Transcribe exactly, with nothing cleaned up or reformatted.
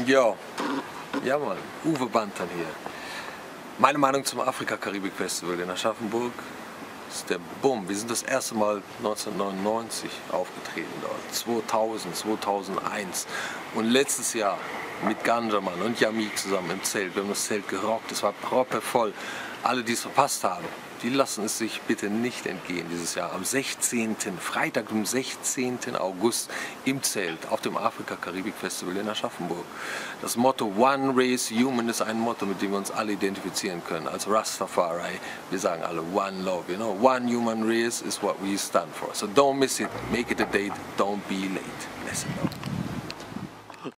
Jo, ja Mann, Uwe Bantan hier. Meine Meinung zum Afrika-Karibik-Festival in Aschaffenburg ist der Bumm. Wir sind das erste Mal neunzehnhundertneunundneunzig aufgetreten dort, zweitausend, zweitausendeins und letztes Jahr mit Ganjaman und Yamik zusammen im Zelt. Wir haben das Zelt gerockt, es war proppevoll. Alle, die es verpasst haben, die lassen es sich bitte nicht entgehen dieses Jahr. Am sechzehnten Freitag, dem sechzehnten August im Zelt auf dem Afrika-Karibik-Festival in Aschaffenburg. Das Motto One Race Human ist ein Motto, mit dem wir uns alle identifizieren können. Als Rastafari, wir sagen alle One Love, you know? One Human Race is what we stand for. So don't miss it, make it a date, don't be late. Listen up.